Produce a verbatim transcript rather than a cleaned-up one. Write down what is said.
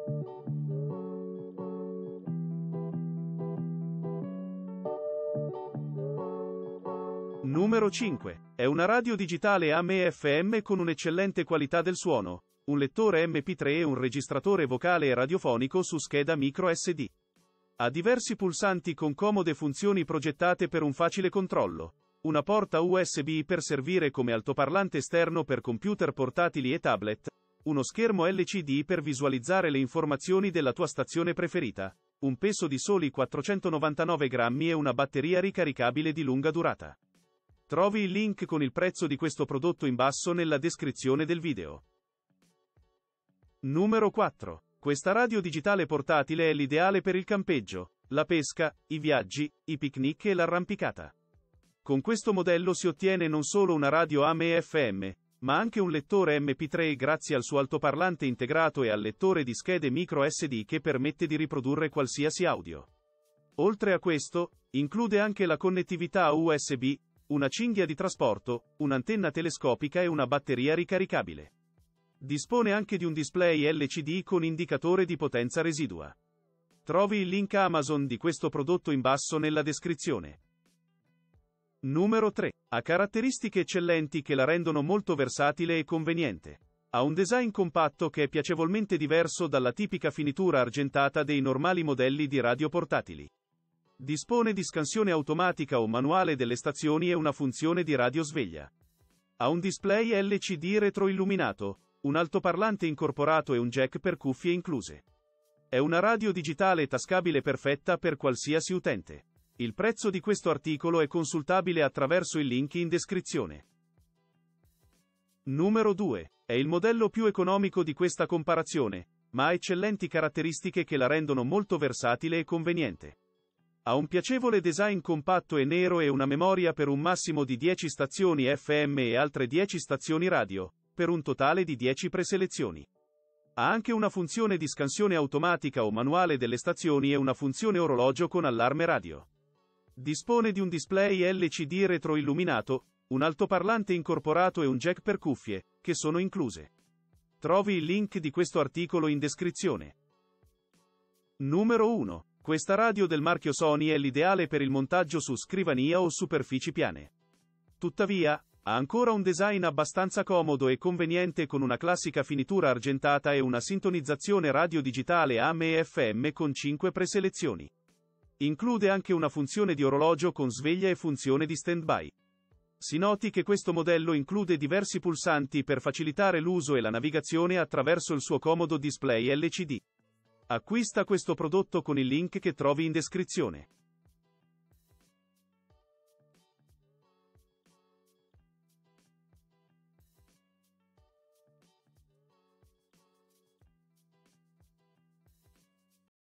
Numero cinque. È una radio digitale A M F M con un'eccellente qualità del suono, un lettore M P tre e un registratore vocale e radiofonico su scheda micro S D. Ha diversi pulsanti con comode funzioni progettate per un facile controllo, una porta U S B per servire come altoparlante esterno per computer portatili e tablet, uno schermo L C D per visualizzare le informazioni della tua stazione preferita, un peso di soli quattrocentonovantanove grammi e una batteria ricaricabile di lunga durata. Trovi il link con il prezzo di questo prodotto in basso nella descrizione del video. Numero quattro. Questa radio digitale portatile è l'ideale per il campeggio, la pesca, i viaggi, i picnic e l'arrampicata. Con questo modello si ottiene non solo una radio A M F M, ma anche un lettore M P tre grazie al suo altoparlante integrato e al lettore di schede micro S D che permette di riprodurre qualsiasi audio. Oltre a questo, include anche la connettività U S B, una cinghia di trasporto, un'antenna telescopica e una batteria ricaricabile. Dispone anche di un display L C D con indicatore di potenza residua. Trovi il link Amazon di questo prodotto in basso nella descrizione. Numero tre. Ha caratteristiche eccellenti che la rendono molto versatile e conveniente. Ha un design compatto che è piacevolmente diverso dalla tipica finitura argentata dei normali modelli di radio portatili. Dispone di scansione automatica o manuale delle stazioni e una funzione di radiosveglia. Ha un display L C D retroilluminato, un altoparlante incorporato e un jack per cuffie incluse. È una radio digitale tascabile perfetta per qualsiasi utente. Il prezzo di questo articolo è consultabile attraverso il link in descrizione. Numero due. È il modello più economico di questa comparazione, ma ha eccellenti caratteristiche che la rendono molto versatile e conveniente. Ha un piacevole design compatto e nero e una memoria per un massimo di dieci stazioni F M e altre dieci stazioni radio, per un totale di dieci preselezioni. Ha anche una funzione di scansione automatica o manuale delle stazioni e una funzione orologio con allarme radio. Dispone di un display L C D retroilluminato, un altoparlante incorporato e un jack per cuffie, che sono incluse. Trovi il link di questo articolo in descrizione. Numero uno. Questa radio del marchio Sony è l'ideale per il montaggio su scrivania o superfici piane. Tuttavia, ha ancora un design abbastanza comodo e conveniente con una classica finitura argentata e una sintonizzazione radio digitale A M F M con cinque preselezioni. Include anche una funzione di orologio con sveglia e funzione di stand-by. Si noti che questo modello include diversi pulsanti per facilitare l'uso e la navigazione attraverso il suo comodo display L C D. Acquista questo prodotto con il link che trovi in descrizione.